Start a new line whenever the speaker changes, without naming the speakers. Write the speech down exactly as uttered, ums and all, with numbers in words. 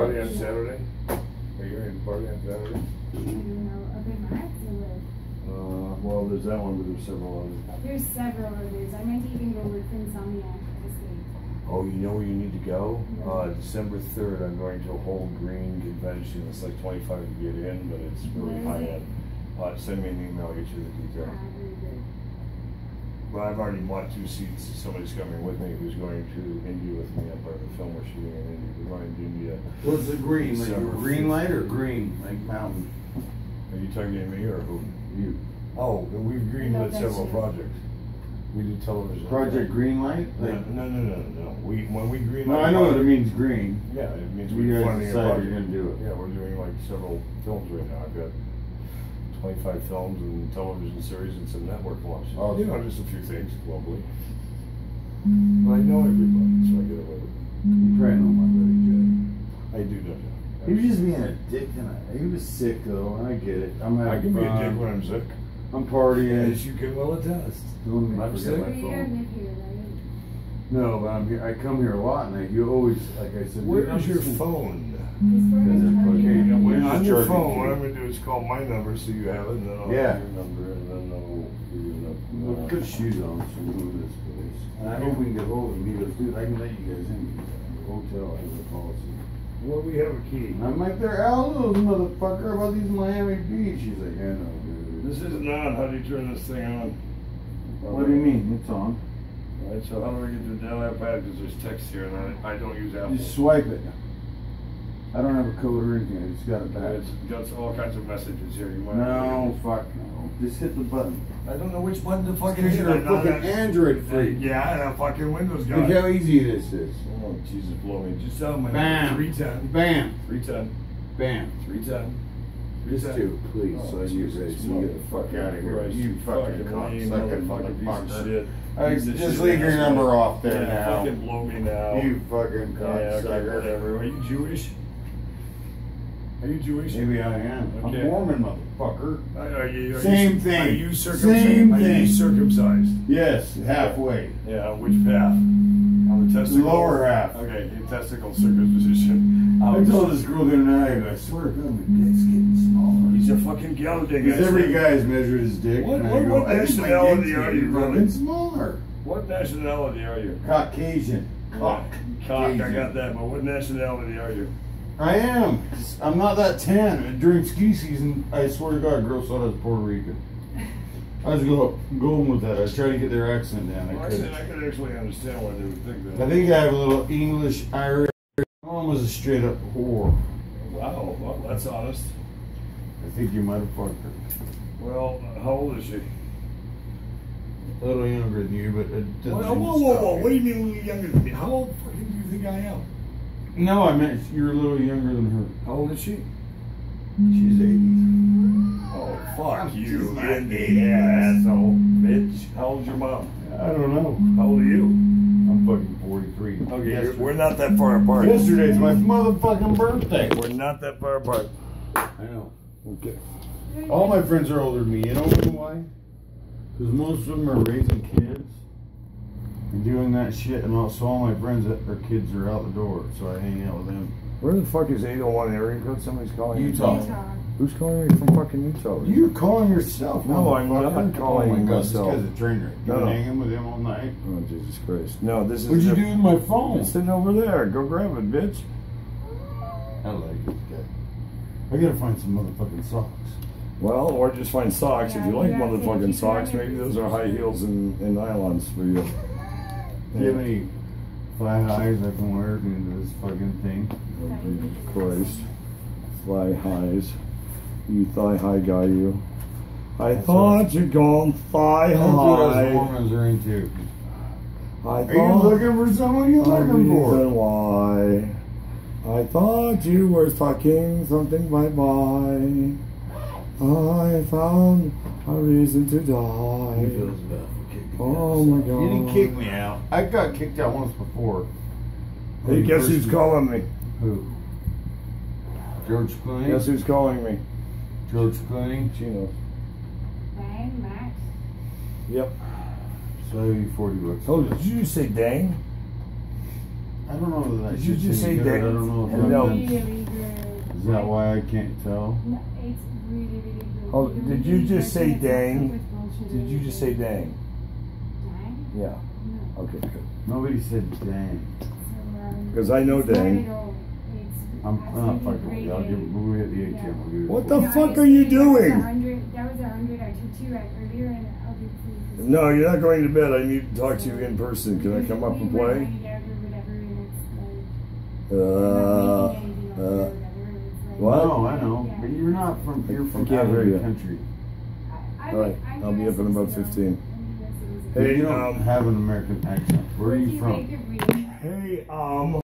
party on Saturday? Are you going to party on Saturday?
I don't know. Okay, Max or what?
Uh, well, there's that one, but there's several others.
There's several others. I might even go with Insomniac this week.
Oh, you know where you need to go? Uh, December third, I'm going to a whole green convention. It's like twenty-five to get in, but it's really high end. Uh, send me an email, I'll get you the details.
Ah, very good.
Well, I've already bought two seats. Somebody's coming with me who's going to India with me. I'm part of the film we're shooting in India. We're going to India.
What's the green? Like
December
green
fifth.
light or green? Like mountain?
Are you talking to me or who?
You.
Oh, we've greenlit
that's
several
you.
projects. We do television.
Project Green Light?
No,
Like,
no, no, no, no. We when we greenlight.
no, I know what it means green.
Yeah, it means
You
we're
guys
funding a
decide
project.
you're gonna do it.
Yeah, we're doing like several films right now. I've got twenty-five films and television series and some network launches.
Awesome.
You know, just a few things globally. But I know everybody, so I get away with it.
You probably know my buddy Jay.
I do know that.
He was just being a dick tonight. He was sick though, and I get it. I'm having
I can be a
fun.
dick when I'm sick.
I'm partying.
As you can well attest.
Don't let
I'm
me
sick.
forget my
You're here,
phone.
live here, right?
No, but I'm here. I come here a lot, and I, you always, like I said,
Where
I'm
is your
just-
phone?
He's for
Because they're
his
fucking-
party.
We're
On
just
your
charging
phone,
you.
what I'm going to do is call my number so you have it, and then I'll
Yeah.
have your number, and then I'll give you the
Well, put shoes on so we move this place. And I hope we can get hold of him. He goes, dude, I can let you guys in. The hotel has a policy.
Well, we have a key.
And I'm like, they're Aldo's, motherfucker, about these Miami Beach. He's like, I know, dude.
This isn't on. How do you turn this thing on?
What do you mean? It's on.
Alright, so how do I get to the iPad? Because there's text here, and I, I don't use Apple.
Just swipe it. I don't have a code or anything. I just got it back.
It's got all kinds of messages here. You want
No, fuck no. Just hit the button.
I don't know which button to fucking
Because
hit.
you're a
I know
fucking
that-
Android freak.
Yeah, and a fucking Windows guy.
Look how easy this is.
Oh, Jesus, blow me. Just tell me.
Bam.
three ten.
Bam.
three ten.
Bam.
three ten.
Just do, please,
Oh,
so I can get
Jesus,
ready. So you get the fuck out of here.
Christ,
You fucking
lame
cocksucking
motherfucking piece of
motherfucker.
shit.
Hey,
Piece of
just
shit
leave your
asshole.
number off there
Yeah,
now.
fucking blow me now.
You fucking
Yeah, okay,
cocksucker.
whatever. Are you Jewish? Are you Jewish?
Maybe I am.
Okay.
I'm Mormon, motherfucker.
Are, are you, are
Same
you,
thing.
Are you circumcised?
Same
are
thing.
you circumcised?
Yes, halfway.
Yeah, on which path? On the testicle?
Lower half.
Okay, your testicle circumcision.
I
Um,
told this girl the other night, I swear to God, my dick's getting smaller.
He's a fucking gal dig.
Because every guy's measured his dick,
What-
and
what-
I go,
what
I think my
nationality
dick's
are
getting
you,
fucking
really?
smaller.
What nationality are you?
Caucasian. Cock.
Cock, I
Cajun.
got that, but what nationality are you?
I am. I'm not that tan. During ski season, I swear to God, girls thought I was Puerto Rican. I was go, going with that. I was trying to get their accent down. I
Well, I,
couldn't.
can, I can actually understand why they would think that.
I think I have a little English, Irish. My mom was a straight up whore.
Wow, well, that's honest.
I think you might have fucked her.
Well, how old is she?
A little younger than you, but it
Whoa,
doesn't
whoa, whoa, whoa,
stop
what
me.
do you mean you're younger than me? How old fucking do you think I am?
No, I meant you're a little younger than her.
How old is she?
She's eighty.
Oh, fuck
I'm
you,
just not
Indian asshole, bitch. How old's your mom?
I don't know.
How old are you?
I'm fucking forty-three.
Okay, you're,
Yesterday-
we're not that far apart.
Yesterday's my motherfucking birthday.
We're not that far apart.
I know.
Okay.
All my friends are older than me. You know why? Because most of them are raising kids and doing that shit, and also all my friends that are kids are out the door, so I hang out with them.
Where the fuck is eight oh one area code? Somebody's calling you.
Utah.
Utah.
Who's calling me from fucking Utah?
You're calling yourself.
No, I'm not
motherfucker.
calling
Oh my God,
myself.
this guy's a trainer. You've
No,
been
no.
hanging with him all night.
Oh, Jesus Christ. No, this is.
What'd you
the-
do with my phone?
It's sitting over there. Go grab it, bitch.
I like this guy. I gotta find some motherfucking socks.
Well, or just find socks.
Yeah,
if you like
yeah, if
motherfucking
you
socks,
can.
maybe those are high heels and, and nylons for you.
Do you have any fly highs I can wear into this fucking thing?
Oh, Jesus Christ. Fly highs. You thigh high guy, you. I
That's
thought
what-
you'd gone thigh
That's what us
high.
Mormons are into.
I
Are you
thought
looking for someone you're
a
looking for?
reason why. I thought you were talking something bye-bye. I found a reason to die. Oh my God.
You didn't kick me out. I got kicked out once before.
Hey, guess
First
who's
you-
calling me?
Who? George Clooney?
Guess who's calling me?
George Clooney?
She knows.
Bang, Max.
Yep.
So I owe you forty bucks.
Oh, did you just say dang?
I don't know that.
Did you just say
good.
that?
I don't know if
And
that
no.
means-
Really good.
Is that why I can't tell?
No, it's really, really good.
Oh,
You
did
really
you just say
get
dang?
with bullshit
Did you just say
everything.
dang?
Dang?
Yeah.
No.
Okay, good.
Nobody said dang.
So, um,
'Cause I know
it's not
dang.
at all. It's
I'm, I'm not
absolutely
fucking with you. I'll
great.
give we'll hit the A T M.
Yeah.
I'll give you
What
a
the
full-
fuck are you
That was
doing?
a hundred. That was a hundred I took you at earlier, and I'll give it to you.
No, you're not going to bed. I need to talk to you in person. Can I come up and
We were
play?
hanging out or whatever, and it's like,
Uh,
we're not making anything of it or
uh,
whatever, and it's like-
what?
No, I know.
Yeah.
But you're not from. You're
I
from
can't
out
hear
of
you.
the country.
I, I,
All right,
I'm
I'll be
U S
up in about
citizen.
fifteen.
I'm U S citizen.
Hey,
you don't
um,
have an American accent. Where are
What do
you from?
make of reading?
Hey, um.